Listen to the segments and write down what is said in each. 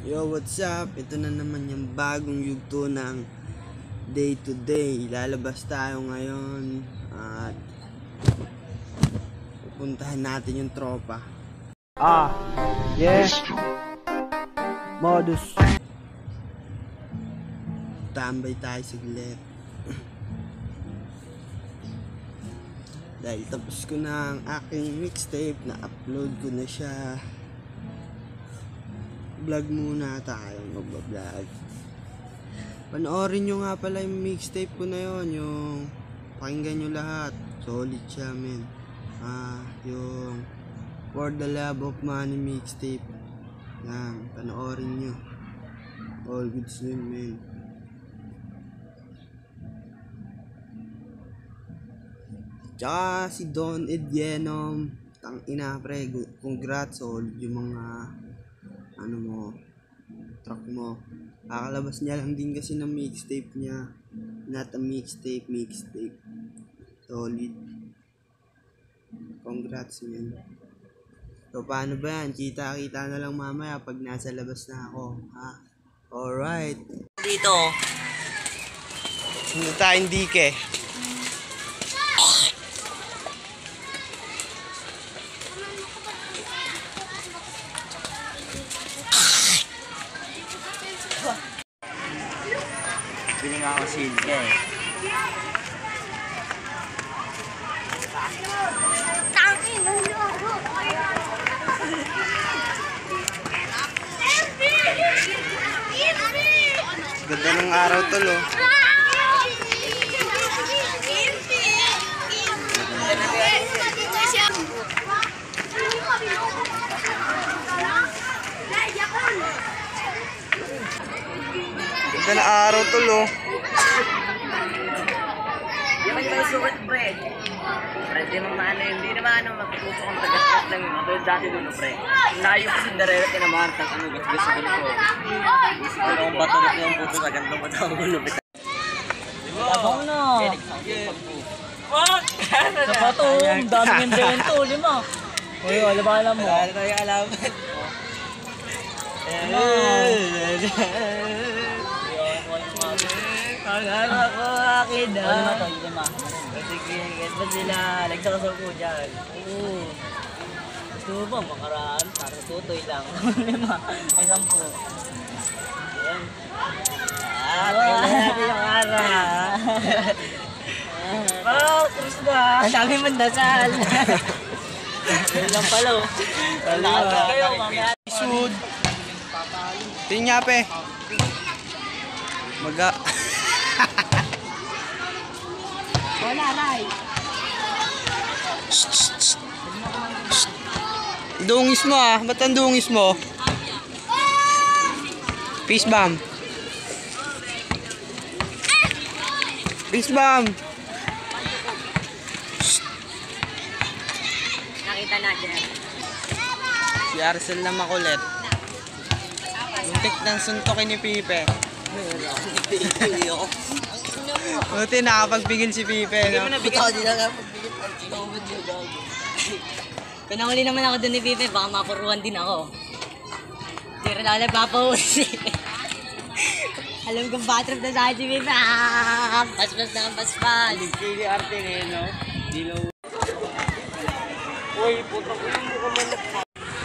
Yo, what's up? Ito na naman yung bagong yugto ng day to day. Lalabas tayo ngayon at pupuntahan natin yung tropa. Yes. Modus. Tambay tayo saglit. Dahil tapos ko na ang aking mixtape, na-upload ko na siya. Vlog muna tayo, mag-vlog. Panoorin nyo nga pala yung mixtape ko na yon, yung pakinggan nyo lahat. Solid siya, men. Yung For the Love of Money mixtape. Yan, panoorin nyo. All good swim, men. Tsaka si Don Edienom, tang ina pre, congrats, solid yung mga track mo. Kakalabas niya lang din kasi ng mixtape niya. Not a mixtape. Solid. Congrats, man. So, paano ba yan? Kita-kita na lang mamaya pag nasa labas na ako. Alright. Dito. Sino tayong dike? Bili nga ako silke. Ganda ng araw tol, oh. Ganda ng araw tol, oh. Di ba yung sukat, pre? Pre, di mo maano yun. Hindi naman magtutusok ang tagas-gas lang yun. Pero dati dun, pre. Layo ko Cinderella, tinamaan tang gas-gas sa gulo ko. Pero kung baturot yung puto sa ganda mo tawag gulo. Tabang na. Sa pato, ang daming invento, lima. Uy, alam mo. Wala tayo alaman. Pag-anak ko akin na. Ano na to, lima? Sige, guys ba sila? Nagsakasal ko dyan. Oo. Gusto mo ba makaraan? Para tutoy lang. Lima, ay 10. Ayan. Tingnan natin yung ara. Chris na. Sabi mo dasal. Yan lang pala. Wala ka kayo, mamaya. Sud. Tinyape. Maga. Wala, Ray. Dungis mo ba't ang dungis mo? Peace bomb. Peace bomb. Nakita natin. Si Arcel na makulit. Muntik ng suntokin ni Pipe. Buti nakapagpigil si Pipe, no? Ikaw din lang magbigit ang tinawad niyo, gago. Pinahuli naman ako dun ni Pipe, baka mapuruan din ako. Hindi rin ako nagpapahuli. Alam kong batrap na sa akin si Pipe. Paspas na ang paspas. Pili arte ngayon, no? Dilaw. Uy, puto ko yung mukha manok pa.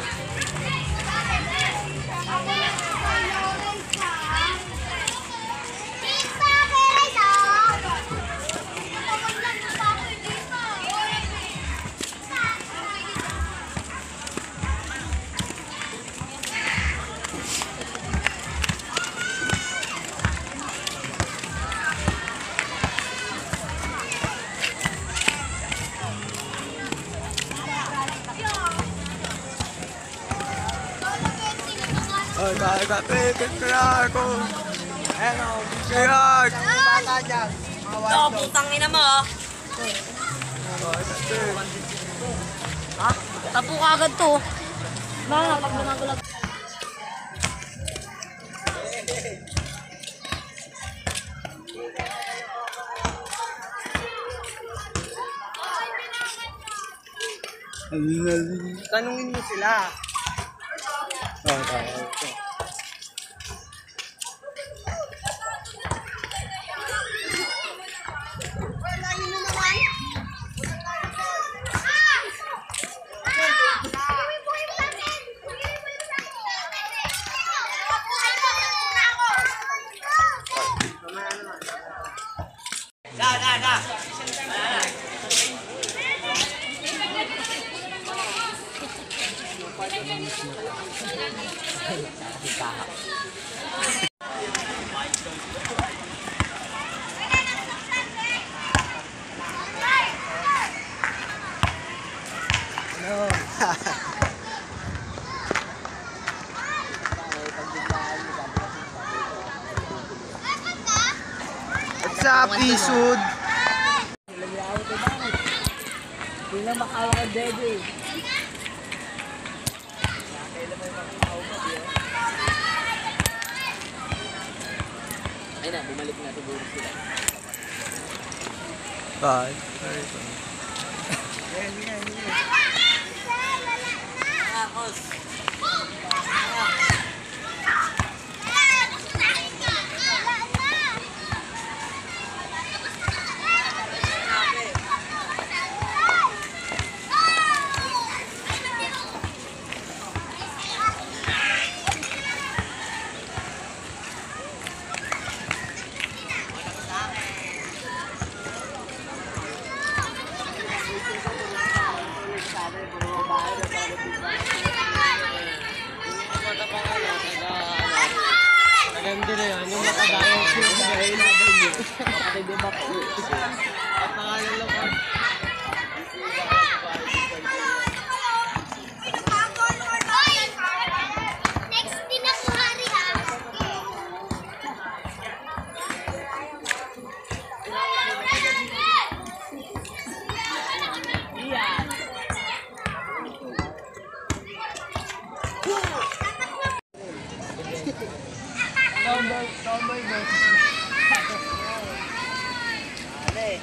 Oh, kapit ko. Ano? Siyag. Bata dyan. Ito, putang ina mo. Ha? Tapo ka agad to. Mga, pag bumagulag. Tanungin mo sila. Kasi kaha. What's up, Isud? Hindi lang makawa ka, Dede. Ayun na, bumalik na siguro sila. Bye. Akos. Maganda na yun, yung makadayang siya dahil naban yun. Kapatid di ba po? Ang pangalan lang ko. Next din ako hari ha. Iyan. Tomboy boy. Ale.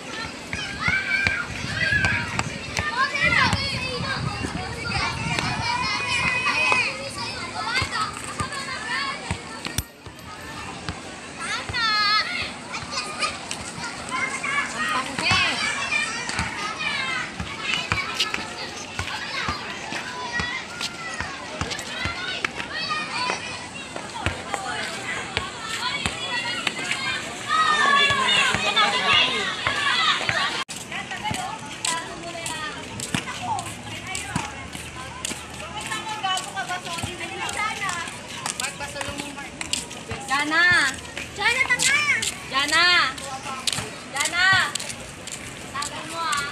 Jana! Jana, tanga! Jana! Jana! Tagal mo ah.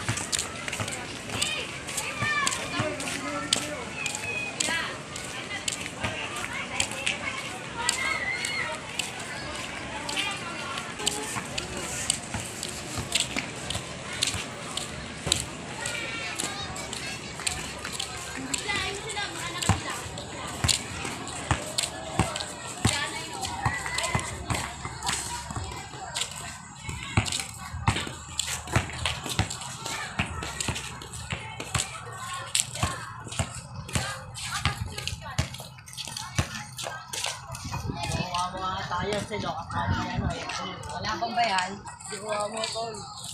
Tayo sila kapatid ano eh. Wala kang bayan. Di ko mo tol.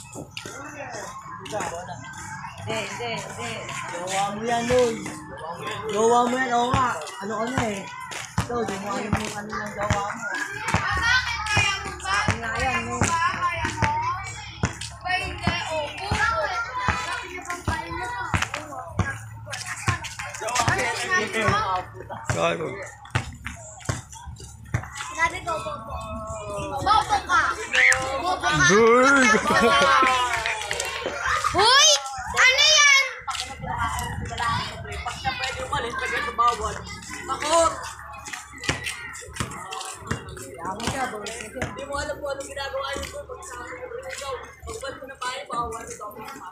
Hindi. Jowa mo yan, Loy. Jowa mo yan, oo nga. Ano eh. Ito, di mo alam yung ano ng jowa mo. Sa akin nga yan, no. Sorry. Sinabi ko, bobo. Bobo ka! Bobo ka! Good! Hoy! Ano yan? Pag na pwede umalis, pagkat sa bawal. Takot! Hindi mo alam kung anong ginagawa niyo po pag sa akin ng ikaw. Pagbalik mo na tayo, bawal ito.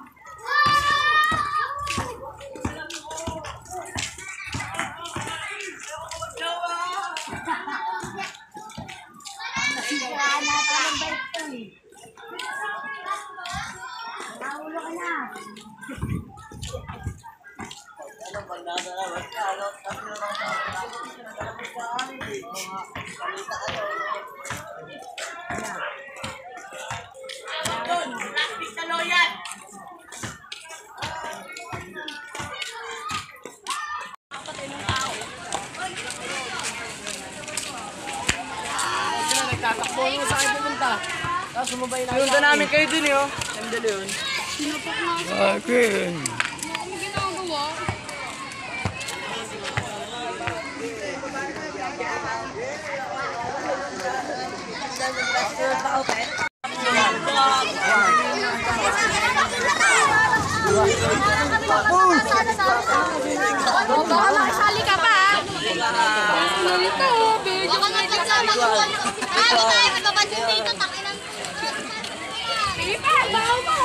Tatakbo mo sa akin pumunta. Tapos sumabay na. Pinunta namin kayo dun yun. Sandali yun. Akin. Ano ginagawa? Baka makasali ka pa. Ito, video ka nagsasama. Ano tayo? Nagpapansin dito. Takinan. Pipa, baho mo.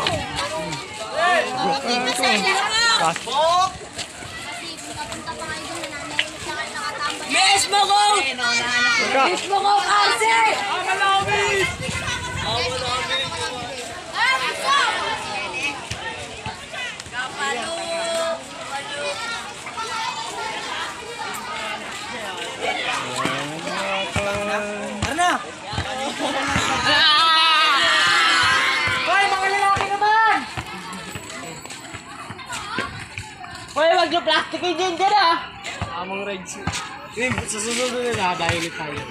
Miss mo ko! Miss mo ko kasi! Ano? Hoy, mga lalaki naman! Hoy, wag yung plastic yung dyan ah! Among rides. Sa susunod na dahil tayo.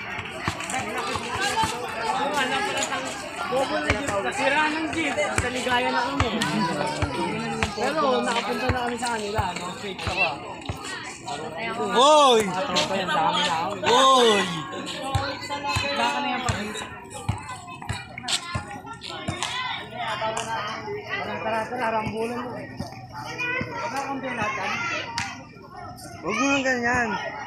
Nasiraan ng jeep. Kaligayan ako mo. Pero nakapunta na kami sa kanila. No-fake ako. Hoy! Tropa yan sa amin ako. Hoy! Baka na yan pag-isa. Tara, rambulan mo. Baka kung natin. Huwag mo nang ganyan.